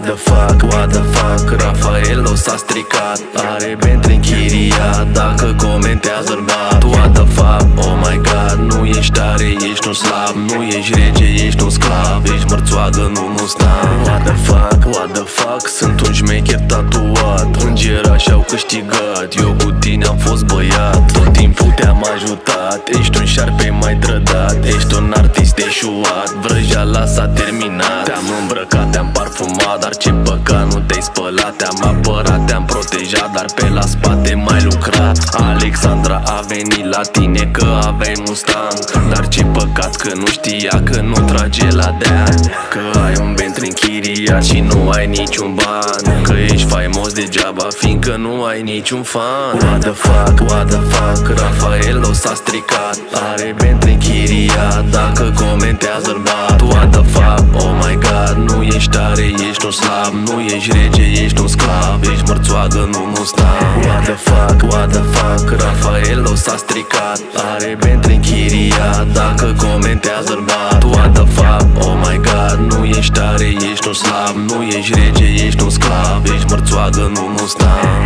what the fuck, Rafaelo s-a stricat. Are bentre închiriat, dacă comentează-l bat. What the fuck, oh my god, nu ești tare, ești un slab. Nu ești rege, ești un sclav. Ești mărțoagă, nu mustang. What the fuck, sunt un șmecher tatuat. Îngerași au câștigat, eu cu tine am fost băiat. Tot timpul te-am ajutat, ești un șarpe mai trădat. Ești un artist eșuat, vrăjeala s-a terminat. Te-am îmbrăcat, te-am parfumat, dar ce păcat nu te-ai spălat. Te-am apărat, te-am protejat, dar pe la spate mai lucrat. Alexandra a venit la tine că aveai Mustang, dar ce păcat că nu știa că nu trage la deal. Că ai un bentre închiriat și nu ai niciun ban. Că ești faimos degeaba, fiindcă nu ai niciun fan. What the fuck, Rafaelo s-a stricat. Are bentre închiriat, dacă comentează-l bat. What the fuck, oh my god, nu ești tare, ești un slab. Nu ești rege, ești un sclav. Ești mărțoagă, nu mustang. What the fuck, Rafaelo s-a stricat. Are bentre închiriat, dacă comentează-l bat. What the fuck, oh my god, nu ești tare, ești un slab. Nu ești rege, ești un sclav. Ești mărțoagă, nu mustang.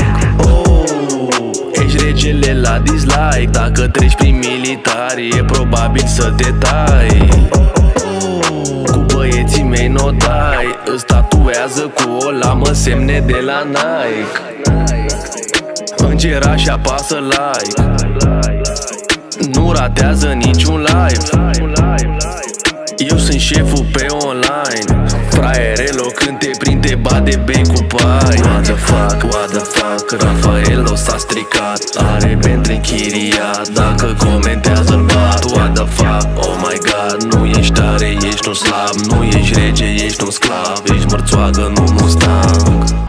Ești regele la dislike. Dacă treci prin militari, e probabil să te tai. Cu băieții mei n-o dai. Îți tatuează cu o lamă semne de la Nike. Îngera și apasă like. Nu ratează niciun live. Eu sunt șeful pe online. Fraierelo, când te prinde bate bei cu pai. What the fuck, Rafaelo s-a stricat. Are bentre închiriat, dacă comentează-l bat. What the fuck, oh my god, nu ești tare, ești un slab. Nu ești rege, ești un sclav. Ești mărțoagă, nu mustang.